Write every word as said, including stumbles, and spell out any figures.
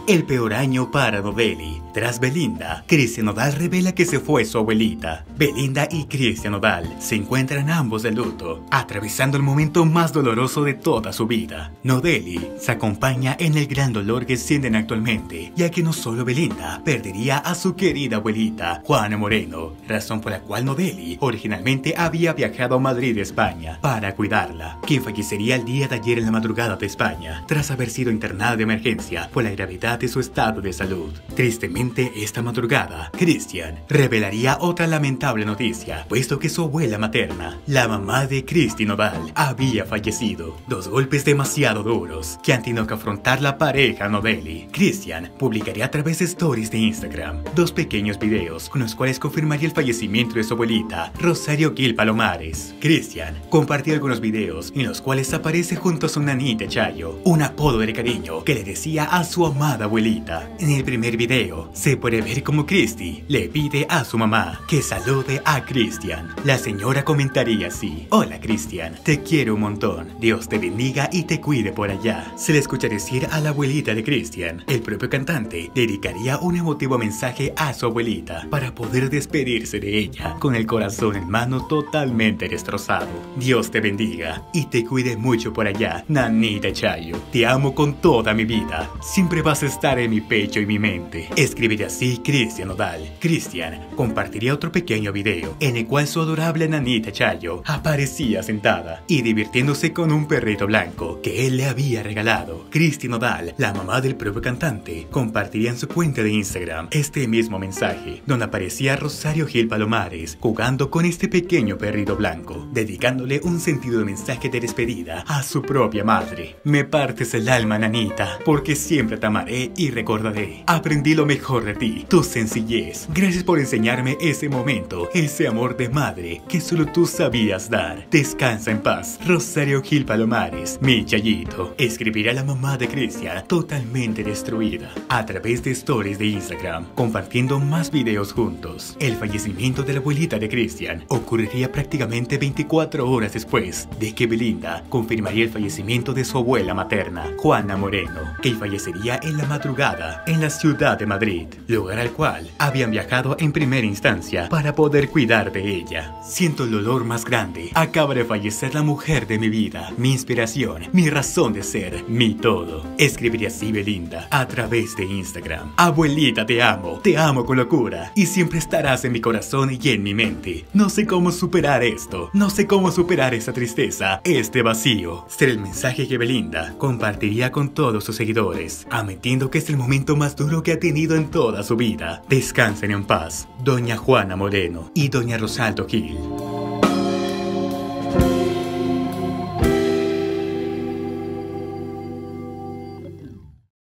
El peor año para Nodal. Tras Belinda, Cristian Nodal revela que se fue su abuelita. Belinda y Cristian Nodal se encuentran ambos de luto, atravesando el momento más doloroso de toda su vida. Nodal se acompaña en el gran dolor que sienten actualmente, ya que no solo Belinda perdería a su querida abuelita, Juana Moreno, razón por la cual Nodal originalmente había viajado a Madrid, España, para cuidarla, quien fallecería el día de ayer en la madrugada de España, tras haber sido internada de emergencia por la gravedad de su estado de salud. Tristemente, esta madrugada, Cristian revelaría otra lamentable noticia, puesto que su abuela materna, la mamá de Cristi Nodal, había fallecido. Dos golpes demasiado duros que han tenido que afrontar la pareja Nodal. Cristian publicaría a través de stories de Instagram dos pequeños videos con los cuales confirmaría el fallecimiento de su abuelita, Rosario Gil Palomares. Cristian compartió algunos videos en los cuales aparece junto a su nanita Chayo, un apodo de cariño que le decía a su amada abuelita. En el primer video se puede ver como Cristi le pide a su mamá que salude a Cristian. La señora comentaría así: hola Cristian, te quiero un montón, Dios te bendiga y te cuide por allá. Se le escucha decir a la abuelita de Cristian. El propio cantante dedicaría un emotivo mensaje a su abuelita para poder despedirse de ella con el corazón en mano totalmente destrozado. Dios te bendiga y te cuide mucho por allá, nanita Chayo. Te amo con toda mi vida, siempre vas a estar en mi pecho y mi mente. Escribiría así Cristian Nodal. Cristian compartiría otro pequeño video en el cual su adorable nanita Chayo aparecía sentada y divirtiéndose con un perrito blanco que él le había regalado. Cristi Nodal, la mamá del propio cantante, compartiría en su cuenta de Instagram este mismo mensaje, donde aparecía Rosario Gil Palomares jugando con este pequeño perrito blanco, dedicándole un sentido de mensaje de despedida a su propia madre. Me partes el alma, nanita, porque siempre te amaré y recordaré. Aprendí lo mejor de ti, tu sencillez. Gracias por enseñarme ese momento, ese amor de madre que solo tú sabías dar. Descansa en paz, Rosario Gil Palomares, mi Chayito. Escribirá la mamá de Cristian, totalmente destruida, a través de stories de Instagram, compartiendo más videos juntos. El fallecimiento de la abuelita de Cristian ocurriría prácticamente veinticuatro horas después de que Belinda confirmaría el fallecimiento de su abuela materna, Juana Moreno, que fallecería en la madrugada en la ciudad de Madrid, lugar al cual habían viajado en primera instancia para poder cuidar de ella. Siento el dolor más grande, acaba de fallecer la mujer de mi vida, mi inspiración, mi razón de ser, mi todo. Escribiría así Belinda a través de Instagram. Abuelita, te amo, te amo con locura y siempre estarás en mi corazón y en mi mente. No sé cómo superar esto, no sé cómo superar esta tristeza, este vacío. Será el mensaje que Belinda compartiría con todos sus seguidores, admitiendo que es el momento más duro que ha tenido en toda su vida. Descansen en paz, doña Juana Moreno y doña Rosaldo Gil.